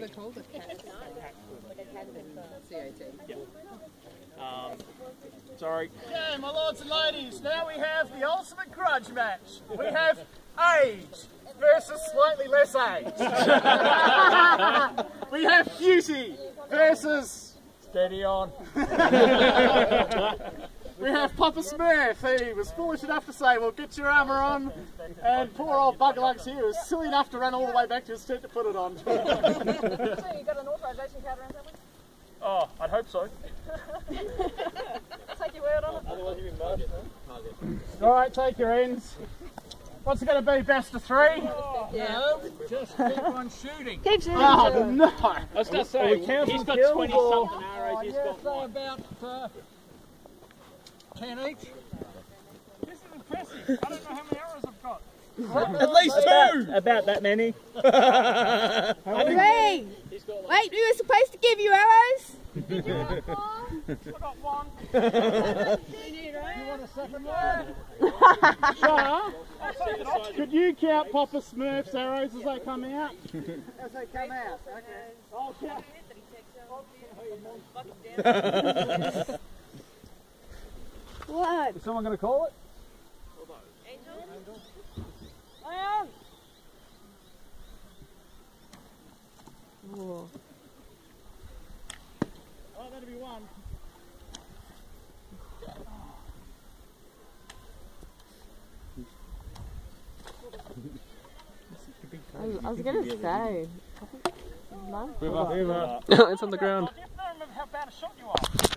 they're called a cat. C-A-T. Yep. Sorry. Okay, my lords and ladies, now we have the ultimate grudge match. We have age versus slightly less age. We have beauty versus... Steady on. We have Papa Smurf, who was foolish enough to say, well, get your armour on, and poor old Buggerlugs here was silly enough to run all the way back to his tent to put it on. So you got an authorisation card around somewhere? Oh, I'd hope so. Take your word on it. Otherwise you're in market, no? Alright, take your ends. What's it going to be, best of 3? Yeah. Just keep on shooting. Keep shooting. Oh, no! I was going to say, he's got 20-something arrows, he's got one. About 10 each. This is impressive. I don't know how many arrows I've got. At least 2! About that many. 3! Wait, we were supposed to give you arrows? Did you want 4? I got 1. You want a second one? Shah, could you count Papa Smurf's arrows as they come out? As they come out, okay. I'll count. What? Is someone going to call it? Angel? Lion! Whoa. Oh, that'll be 1. I was going to say. No? It's on the ground. I don't remember how bad a shot you are.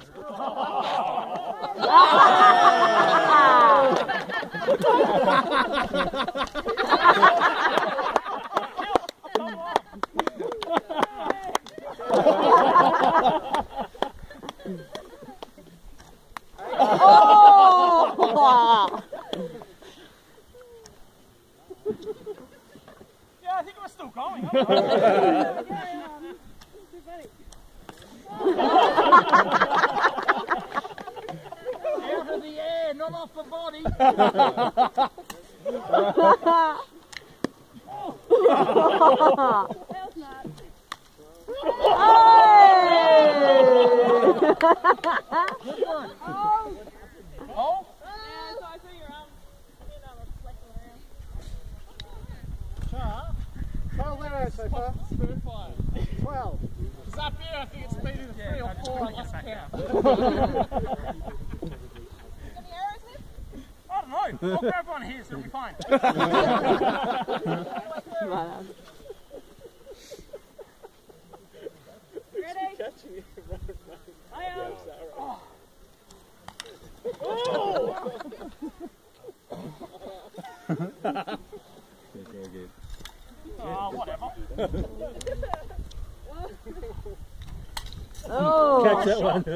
Yeah, I think we're still going. Out of the air, not off the body. Good one. Oh? Char, 12 arrows so far. 12. It's up here, I think it's beating 3 or 4, I lost count. I don't know. I'll grab one here, so it'll be fine. Ready? I am. Whatever. Oh. Catch that one.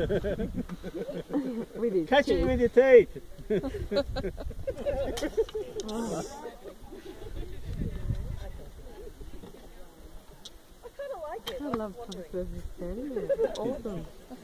Catch it with your teeth. I love Papa Smurf's standing there. It's awesome.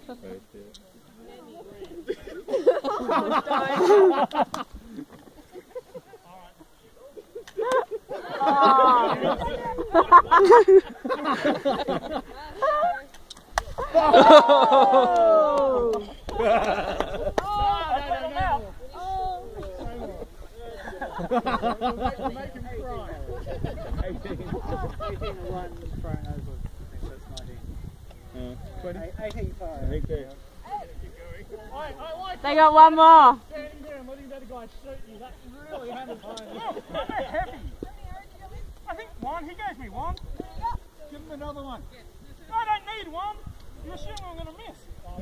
Make him cry. 18 and 1 thrown over. I think that's 19. 18 fire. I think so. I like They got one more. standing there and letting that guy shoot you. That's really hammered. Look, they're heavy. I think 1. He gave me 1. Give him another one. I don't need 1. You assume I'm going to miss.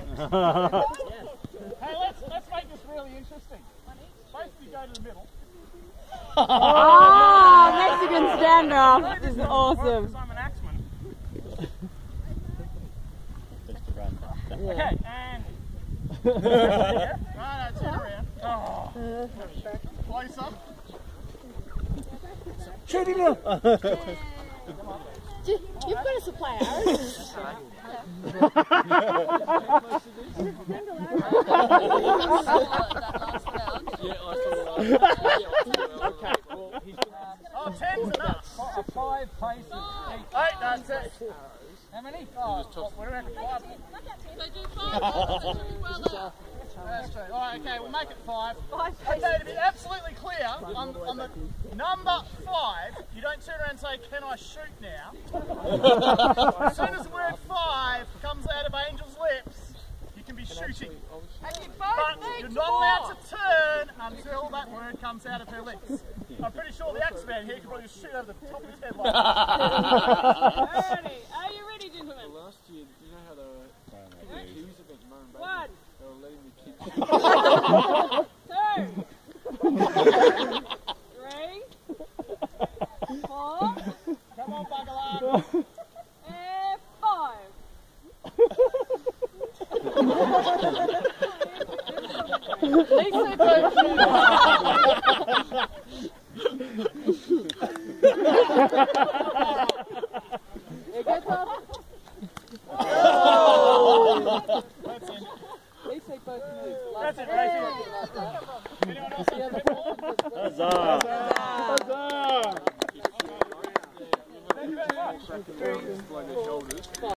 Hey, let's make this really interesting. Both of you go to the middle. Oh, Mexican standoff. This is awesome. I'm an axeman. Yeah. Okay, and... yeah? No, turn around. Oh. Close up. Shoot him now! You've got to supply arrows. Oh, 10's enough. 5 paces. 8, that's it. How many? Oh, we're around 5. They do 5 balls and 2 well out. That's true. Alright, okay, we'll make it 5. Okay, to be absolutely clear, on the number 5, you don't turn around and say, can I shoot now? As soon as the word 5 comes out of Angel's lips, you can be shooting. And you But both you're need not to allowed walk. to turn until that word comes out of her lips. I'm pretty sure the X-Man here could probably just shoot over the top of his head like that. Alrighty, are you ready, gentlemen? Last year, you know how they were accused of being Murray Baby? 1, They were letting the kids 2, 3, 4, Come on, Buggerlar. and 5. That's it, Racy. Anyone else have a bit more? Huzzah! Huzzah! blow their shoulders.